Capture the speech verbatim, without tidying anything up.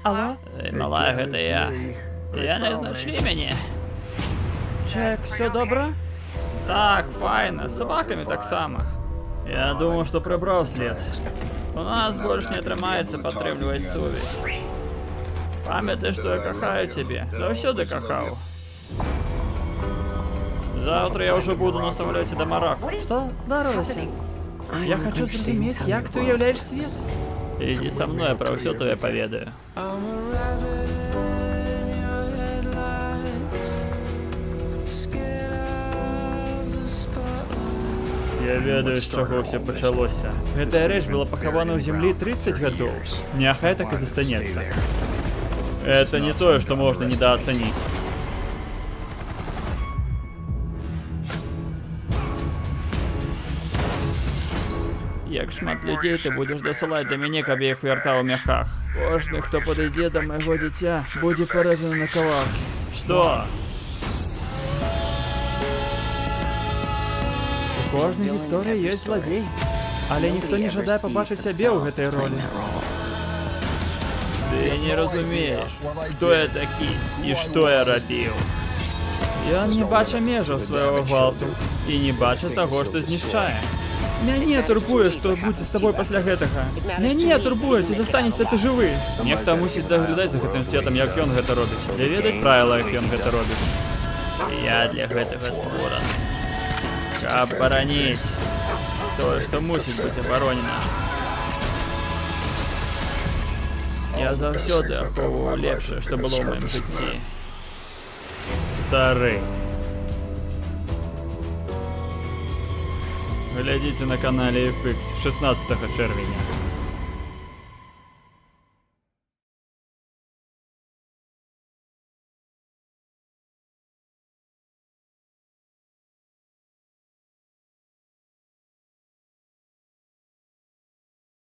Алло? Ей, мала, гэта я. Яны знайшлі мяне. Джек, все добре? Так, файна, з сабакамі таксама. Я думаў, што прыбраў след. У нас больш не атрымаецца падтрымліваць сувязь. Памятай, што я кахаю цябе. Заўсёды кахаў. Завтра я ўжо буду на самалёце да Мараку. Что здарылася? Я хочу зразумець, як ты уяўляеш свет. Ідзі са мной, я пра ўсё табе паведаю. Я ведаю, з чаго ўсё пачалося. Гэтая рэч была пахавана ў зямлі тридцать гадоў. Няхай так і застанецца. Это не тое, што можна недаацаніць. Як шмат людзей ты будзеш дасылаць да мяне, каб я іх вяртаў у мяхах. Кожны, хто падыдзе да майго дзіця, будзе парэзаны на кавалкі. Што? У кожнай гісторыі ёсць зладзей, але ніхто не жадае пабачыць сябе ў гэтай ролі. Ты не разумееш, хто я такі і што я рабіў. Ён не бача межаў свайго гвалту І не бачу таго, што знішчае. Мяне турбуе, што будзе з табой пасля гэтага. Мяне турбуе, ці застанешся ты жывы. Нехта мусіць даглядаць за гэтым светам, як ён гэта робіць. І ведаць правіла, як ён гэта робіць. Я для гэтага створаны. Каб бараніць тое, што мусіць быць абаронена. Я заўсёды ахоўваў лепшае, што было ў маім жыцці. Стары. Глядзіце на канале эф ікс шестнадцатага чэрвеня.